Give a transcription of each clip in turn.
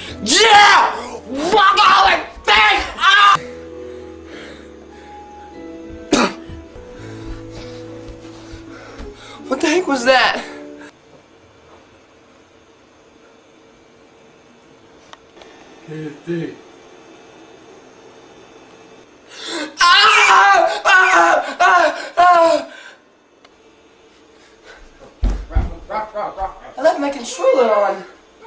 Yeah! Walk thing! Ah! What the heck was that? Hey, Ah! Ah! Ah! Ah! I left my controller on.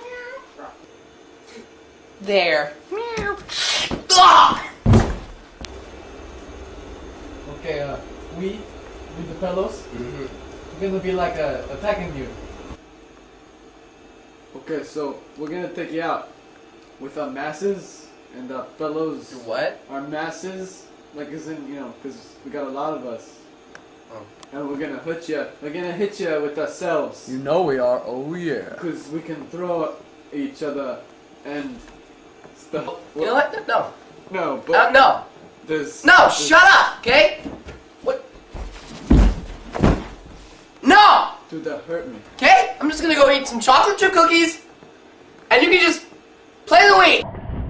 There. Ah! Okay, we, with the fellows, we're gonna be like attacking you. Okay, so we're gonna take you out with our masses and the fellows. What? Our masses, like as in, you know, because we got a lot of us. Oh. And we're gonna hit you. We're gonna hit you with ourselves. You know we are. Oh yeah. Because we can throw each other and stuff. You know what? No. No, but No. there's No, shut up, okay? What? No! Dude, that hurt me. Okay? I'm just gonna go eat some chocolate chip cookies, and you can just play the Wii.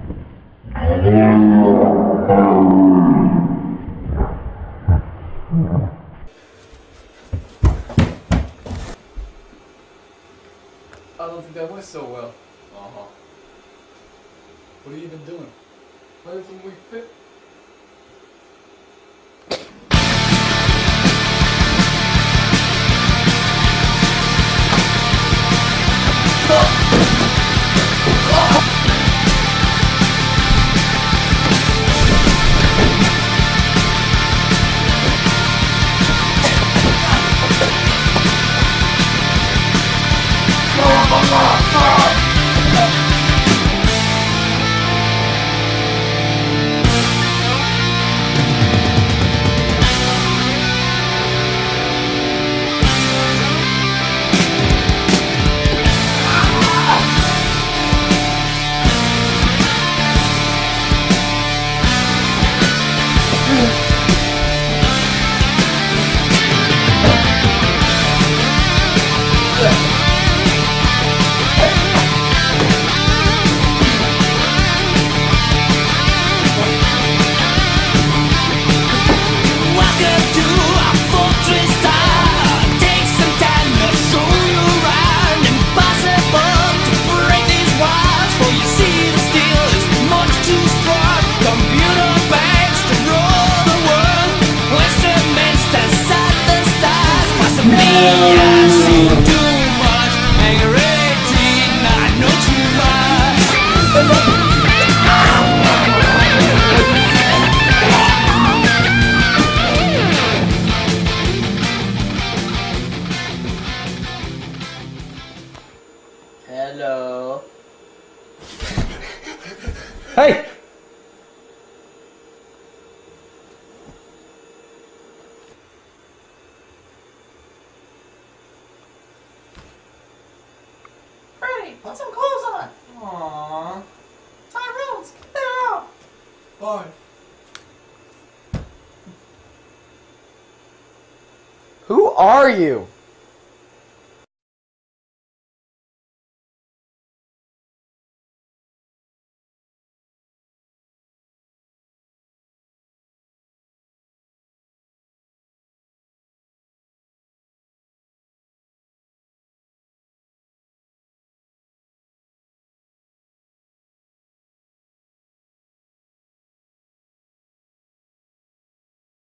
I don't think that went so well. What are you even doing? Why doesn't we fit? Hello. Hey! Freddy, put some clothes on. Aww. Tyrone, get out. Fine. Who are you?